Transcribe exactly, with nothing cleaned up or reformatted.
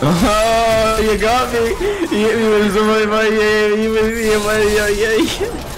Oh, you got me. You hit me with somebody, buddy. Yeah, you hit me, buddy. Yeah, yeah.